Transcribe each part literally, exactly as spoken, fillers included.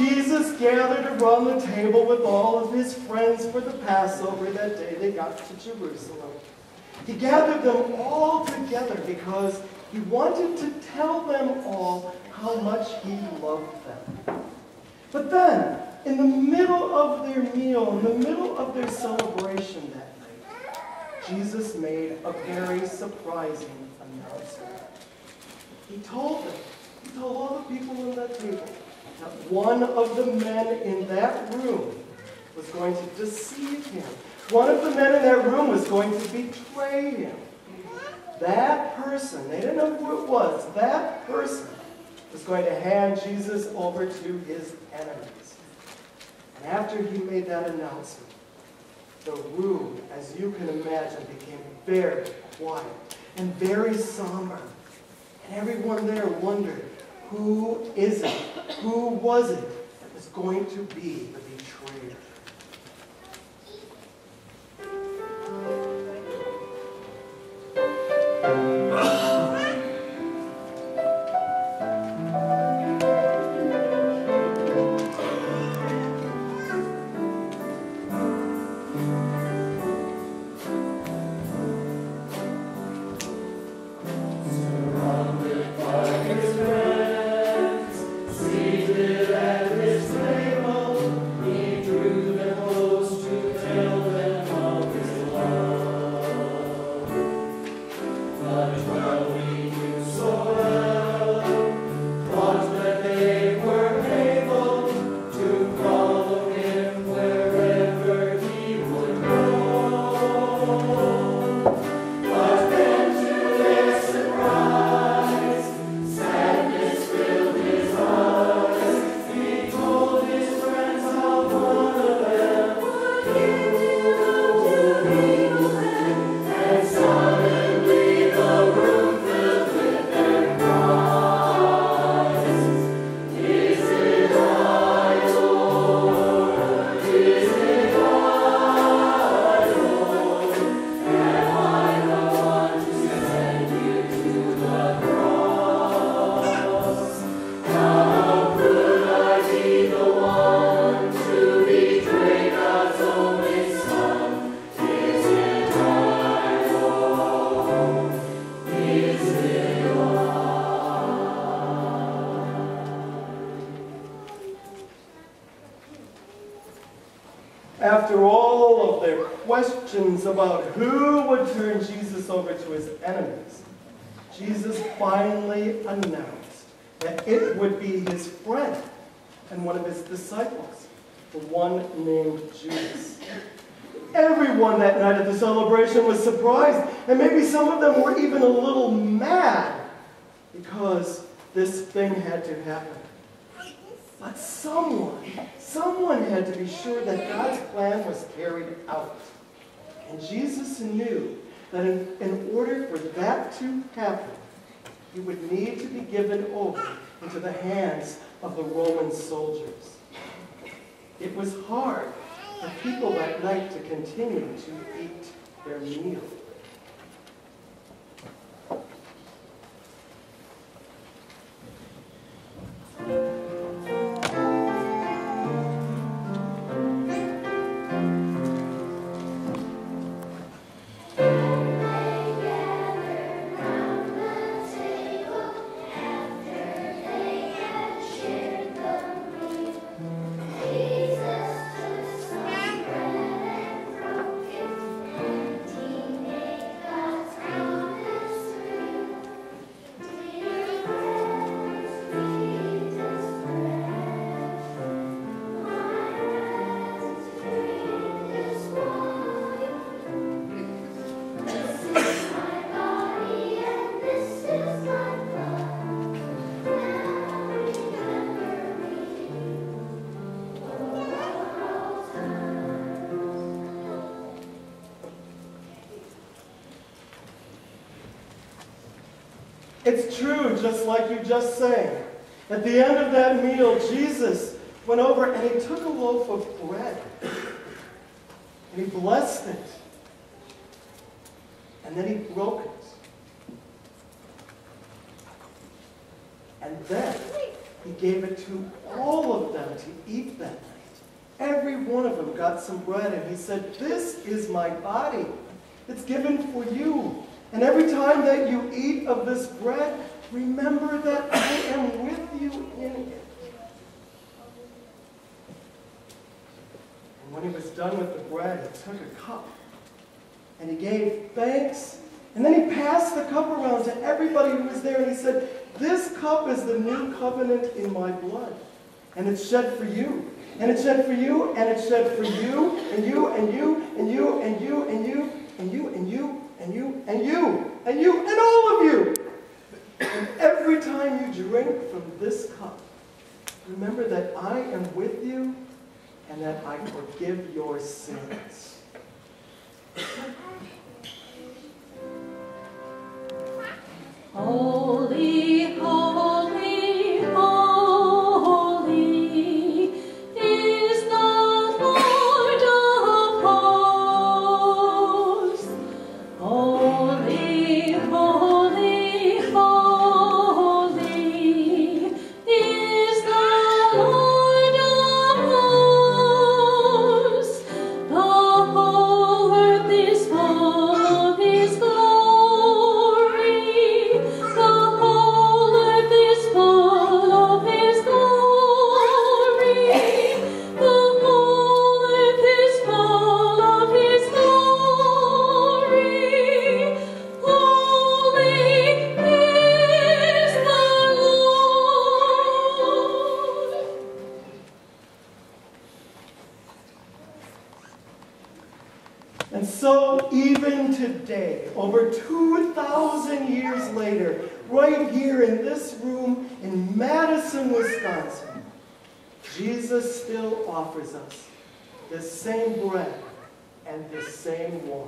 Jesus gathered around the table with all of his friends for the Passover that day they got to Jerusalem. He gathered them all together because he wanted to tell them all how much he loved them. But then, in the middle of their meal, in the middle of their celebration that night, Jesus made a very surprising announcement. He told them, he told all the people in that table, that one of the men in that room was going to deceive him. One of the men in that room was going to betray him. That person, they didn't know who it was, that person was going to hand Jesus over to his enemies. And after he made that announcement, the room, as you can imagine, became very quiet and very somber. And everyone there wondered, who is it? Who was it that was going to be the betrayer? After all of their questions about who would turn Jesus over to his enemies, Jesus finally announced that it would be his friend and one of his disciples, the one named Judas. Everyone that night at the celebration was surprised, and maybe some of them were even a little mad because this thing had to happen. But someone, someone had to be sure that God's plan was carried out. And Jesus knew that in, in order for that to happen, he would need to be given over into the hands of the Roman soldiers. It was hard for people that night to continue to eat their meal. It's true, just like you just sang. At the end of that meal, Jesus went over and he took a loaf of bread. And he blessed it. And then he broke it. And then, he gave it to all of them to eat that night. Every one of them got some bread, and he said, "This is my body. It's given for you. And every time that you eat of this bread, remember that I am with you in it." And when he was done with the bread, he took a cup, and he gave thanks, and then he passed the cup around to everybody who was there, and he said, "This cup is the new covenant in my blood, and it's shed for you. And it's shed for you, and it's shed for you, and you, and you, and you, and you, and you, and you, and you, and you, and you, and you, and all of you. And every time you drink from this cup, remember that I am with you, and that I forgive your sins." Holy, holy, holy is the Lord of hosts. Holy, holy, holy is the Lord of hosts. The whole earth is full of his glory. And so even today, over two thousand years later, right here in this room in Madison, Wisconsin, Jesus still offers us this same bread and this same wine.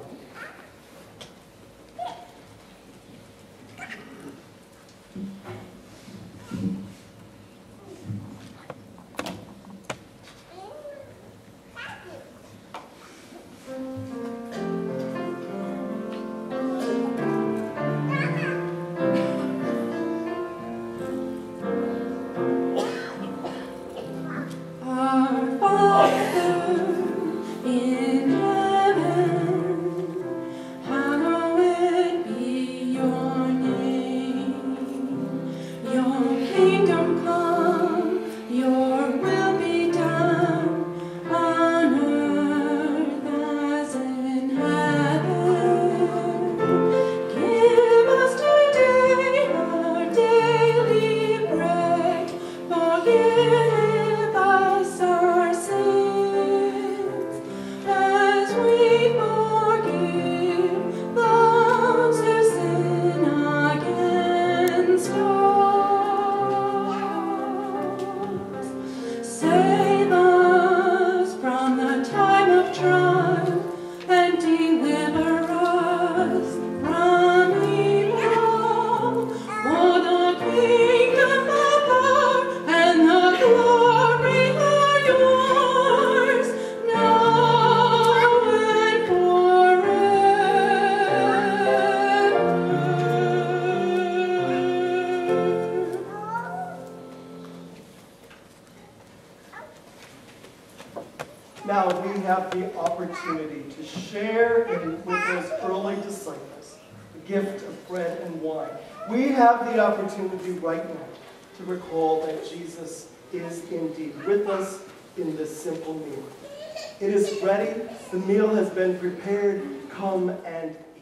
Now we have the opportunity to share in, with those early disciples the gift of bread and wine. We have the opportunity right now to recall that Jesus is indeed with us in this simple meal. It is ready. The meal has been prepared. Come and